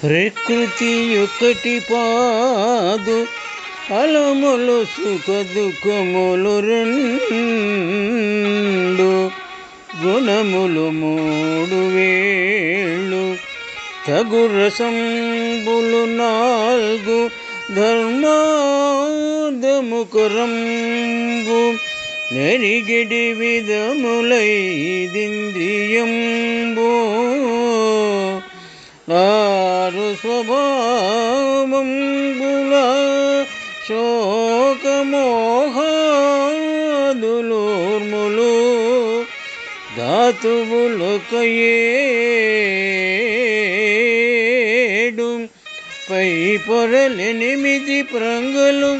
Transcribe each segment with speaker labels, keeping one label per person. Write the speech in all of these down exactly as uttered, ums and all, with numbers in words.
Speaker 1: ప్రకృతి ఒకటి పాదు అలములు సుఖ దుఃఖములు రెండు గుణములు మూడు వేళ్ళు తగు రసంబులు నాలుగు ధర్మాదముకరంబు నెరిగిడి విధములైదింద్రియంబు ఆరు స్వభావంబుల శోకమోహాదులూర్ములు ధాతువులొకయేడు పై పొరలెనిమిది ప్రంగలు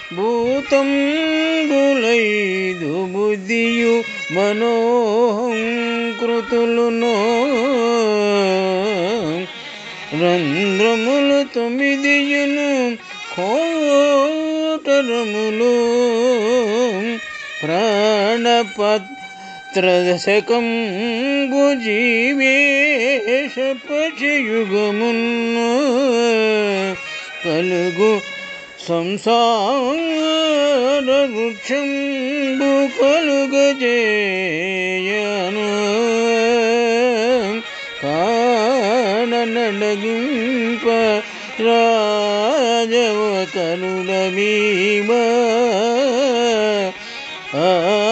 Speaker 1: భూతంబులైదు బుద్ధియు మనోహంకృతులునో రంధ్రములు తొమ్మిదియును కోటరములు ప్రాణపత్రదశకంబు జీవేశ పచయుగమును కలుగు సంసార వృక్షంబు కలుగజేయను కాననడగింప రాజవకరుడమీమ ఆ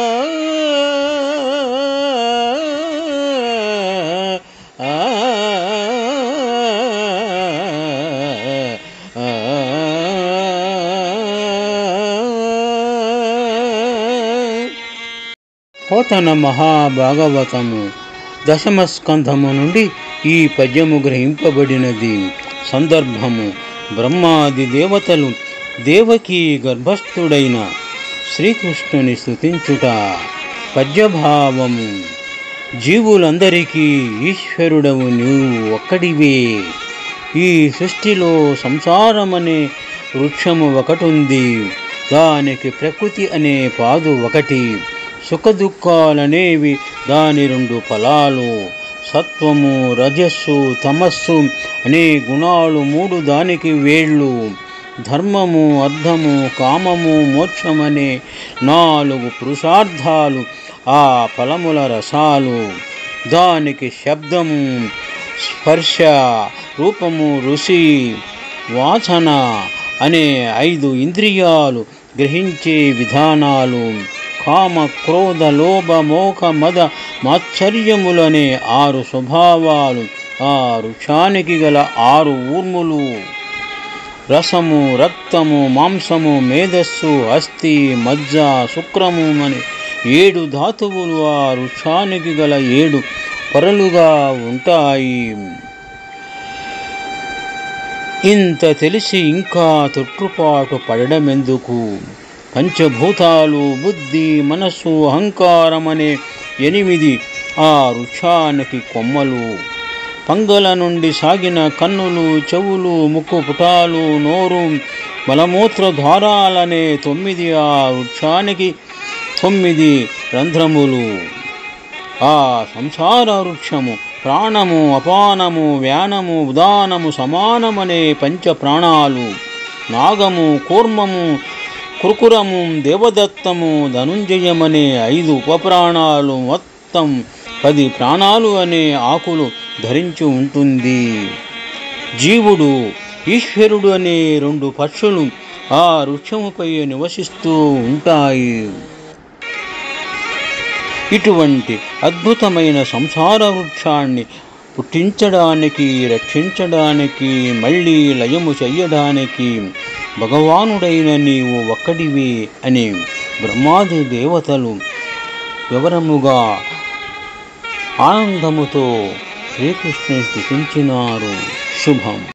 Speaker 1: పోతన మహాభాగవతము దశమ స్కంధము నుండి ఈ పద్యము గ్రహింపబడినది. సందర్భము బ్రహ్మాది దేవతలు దేవకీ గర్భస్థుడైన శ్రీకృష్ణుని స్తుతించుట. పద్యభావము జీవులందరికీ ఈశ్వరుడవు నీవు ఒక్కడివే. ఈ సృష్టిలో సంసారమనే వృక్షము ఒకటుంది. దానికి ప్రకృతి అనే పాదు ఒకటి. సుఖదుఖాలనేవి దాని రెండు ఫలాలు. సత్వము రజస్సు తమస్సు అనే గుణాలు మూడు దానికి వేళ్ళు. ధర్మము అర్థము కామము మోక్షమనే నాలుగు పురుషార్థాలు ఆ ఫలముల రసాలు. దానికి శబ్దము స్పర్శ రూపము రుచి వాసన అనే ఐదు ఇంద్రియాలు గ్రహించే విధానాలు. కామ క్రోధ లోభ మోహ మద మాత్సర్యములనే ఆరు స్వభావాలు ఆ వృక్షానికి గల ఆరు ఊర్ములు. రసము రక్తము మాంసము మేధస్సు అస్థి మజ్జ శుక్రము అనే ఏడు ధాతువులు ఆ వృక్షానికి గల ఏడు పొరలుగా ఉంటాయి. ఇంత తెలిసి ఇంకా తొట్టుపాటు పడడమెందుకు? పంచభూతాలు బుద్ధి మనస్సు అహంకారమనే ఎనిమిది ఆ వృక్షానికి కొమ్మలు. పంగల నుండి సాగిన కన్నులు చెవులు ముక్కు పుటాలు నోరు మలమూత్ర ద్వారాలనే తొమ్మిది ఆ వృక్షానికి తొమ్మిది రంధ్రములు. ఆ సంసార వృక్షము ప్రాణము అపానము వ్యానము ఉదానము సమానమనే పంచ ప్రాణాలు. నాగము కూర్మము కుర్కురము దేవదత్తము ధనుంజయమనే ఐదు ఉపప్రాణాలు. మొత్తం పది ప్రాణాలు అనే ఆకులు ధరించి ఉంటుంది. జీవుడు ఈశ్వరుడు అనే రెండు పక్షులు ఆ వృక్షముపై నివసిస్తూ ఉంటాయి. ఇటువంటి అద్భుతమైన సంసార వృక్షాన్ని పుట్టించడానికి రక్షించడానికి మళ్ళీ లయము చెయ్యడానికి భగవానుడైన నీవు ఒక్కడివే అని బ్రహ్మాది దేవతలు వివరముగా ఆనందముతో శ్రీకృష్ణుని స్తుతించినారు. శుభం.